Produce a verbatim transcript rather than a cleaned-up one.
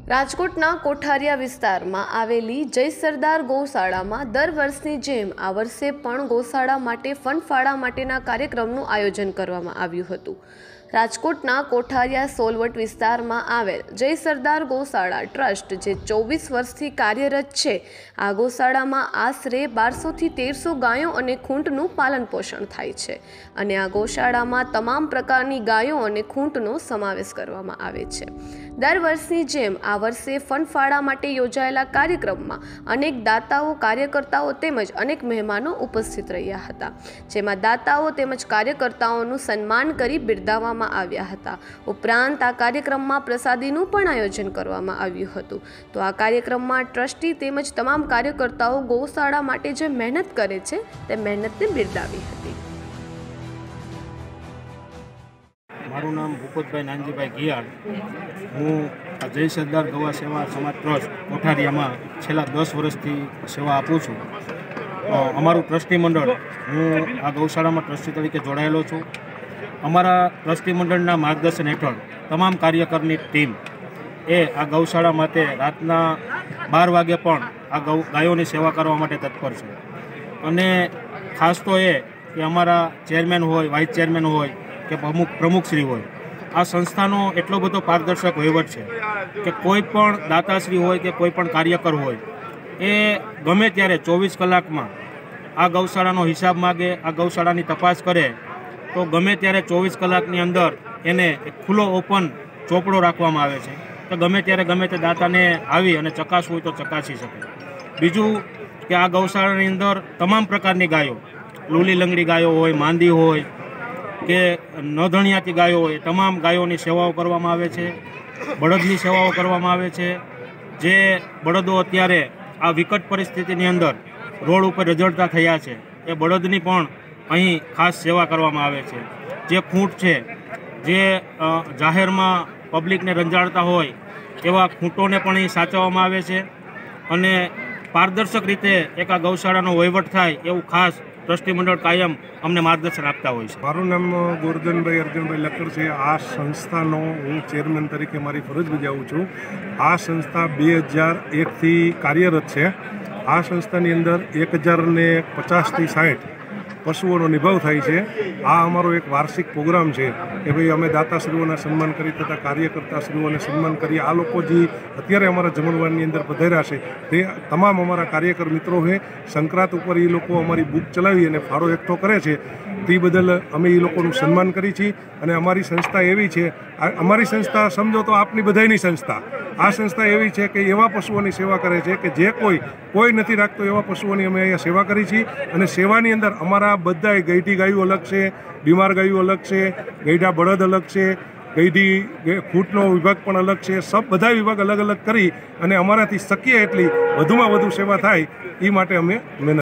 રાજકોટના કોઠારિયા વિસ્તારમાં આવેલી જય સરદાર ગૌશાળામાં દર વર્ષની જેમ આ વર્ષે પણ ગૌશાળા માટે ફંડ ફાળા માટેના કાર્યક્રમનું આયોજન કરવામાં આવ્યું હતું। રાજકોટના કોઠારિયા સોલવટ વિસ્તારમાં આવેલ જય સરદાર ગૌશાળા ટ્રસ્ટ જે ચોવીસ વર્ષથી કાર્યરત છે, આ ગૌશાળામાં આશરે બારસોથી તેરસો ગાયો અને ખૂંટનું પાલન પોષણ થાય છે અને આ ગૌશાળામાં તમામ પ્રકારની ગાયો અને ખૂંટનો સમાવેશ કરવામાં આવે છે। દર વર્ષની જેમ આ વર્ષે ફંડ ફાળા માટે યોજાયેલા કાર્યક્રમમાં અનેક દાતાઓ, કાર્યકર્તાઓ તેમજ અનેક મહેમાનો ઉપસ્થિત રહ્યા હતા, જેમાં દાતાઓ તેમજ કાર્યકર્તાઓનું સન્માન કરી બિરદાવવામાં આવ્યા હતા। ઉપરાંત આ કાર્યક્રમમાં પ્રસાદીનું પણ આયોજન કરવામાં આવ્યું હતું। તો આ કાર્યક્રમમાં ટ્રસ્ટી તેમજ તમામ કાર્યકર્તાઓ ગૌશાળા માટે જે મહેનત કરે છે તે મહેનતને બિરદાવી હતી। મારું નામ ભૂપતભાઈ નાનજીભાઈ ગિયાળ। હું જય સરદાર ગૌ સેવા સમાજ ટ્રસ્ટ કોઠારિયામાં છેલ્લા દસ વર્ષથી સેવા આપું છું। અમારું ટ્રસ્ટી મંડળ, હું આ ગૌશાળામાં ટ્રસ્ટી તરીકે જોડાયેલો છું। અમારા ટ્રસ્ટી મંડળના માર્ગદર્શન હેઠળ તમામ કાર્યકરની ટીમ એ આ ગૌશાળા માટે રાતના બાર વાગે પણ આ ગૌ ગાયોની સેવા કરવા માટે તત્પર છે અને ખાસ તો એ કે અમારા ચેરમેન હોય, વાઇસ ચેરમેન હોય કે પ્રમુખ પ્રમુખશ્રી હોય, આ સંસ્થાનો એટલો બધો પારદર્શક વહીવટ છે કે કોઈ પણ દાતાશ્રી હોય કે કોઈ પણ કાર્યકર હોય એ ગમે ત્યારે ચોવીસ કલાકમાં આ ગૌશાળાનો હિસાબ માગે, આ ગૌશાળાની તપાસ કરે તો ગમે ત્યારે ચોવીસ કલાકની અંદર એને એક ખુલ્લો ઓપન ચોપડો રાખવામાં આવે છે તો ગમે ત્યારે ગમે તે દાતાને આવી અને ચકાસવું હોય તો ચકાસી શકે। બીજું કે આ ગૌશાળાની અંદર તમામ પ્રકારની ગાયો, લૂલી લંગડી ગાયો હોય, માંદી હોય કે નોંધણિયાતી ગાયો હોય, તમામ ગાયોની સેવાઓ કરવામાં આવે છે। બળદની સેવાઓ કરવામાં આવે છે। જે બળદો અત્યારે આ વિકટ પરિસ્થિતિની અંદર રોડ ઉપર રઝળતા થયા છે એ બળદની પણ અહીં ખાસ સેવા કરવામાં આવે છે। જે ખૂંટ છે, જે જાહેરમાં પબ્લિકને રંજાડતા હોય એવા ખૂંટોને પણ અહીં સાચવવામાં આવે છે અને પારદર્શક રીતે એક આ ગૌશાળાનો વહીવટ થાય એવું ખાસ ટ્રસ્ટી મંડળ કાયમ અમને માર્ગદર્શન આપતા હોય છે। મારું નામ ગોરધનભાઈ અર્જુનભાઈ લકડ છે। આ સંસ્થાનો હું ચેરમેન તરીકે મારી ફરજ બજાવું છું। આ સંસ્થા બે હજાર એકથી કાર્યરત છે। આ સંસ્થાની અંદર એક હજાર ને પચાસથી સાઠ પશુઓનો નિભાવ થાય છે। આ અમારો એક વાર્ષિક પ્રોગ્રામ છે કે ભાઈ અમે દાતાશ્રીઓના સન્માન કરી તથા કાર્યકર્તાશ્રીઓને સન્માન કરી આ લોકો જે અત્યારે અમારા જમણવારની અંદર પધાર્યા છે તે તમામ અમારા કાર્યકર મિત્રો છે। સંક્રાંત ઉપર એ લોકો અમારી બુક ચલાવી અને ફાળો એકઠો કરે છે, તે બદલ અમે એ લોકોનું સન્માન કરી છીએ અને અમારી સંસ્થા એવી છે, અમારી સંસ્થા સમજો તો આપની બધાની સંસ્થા, આ સંસ્થા એવી છે કે એવા પશુઓની સેવા કરે છે કે જે કોઈ કોઈ નથી રાખતો એવા પશુઓની અમે અહીંયા સેવા કરી છીએ અને સેવાની અંદર અમારા બધા ગઈઢી ગાયો અલગ છે, બીમાર ગાયો અલગ છે, ગઈઢા બળદ અલગ છે, ગઈઢી ખૂંટનો વિભાગ પણ અલગ છે। સબ બધા વિભાગ અલગ અલગ કરી અને અમારાથી શક્ય એટલી વધુમાં વધુ સેવા થાય એ માટે અમે મહેનત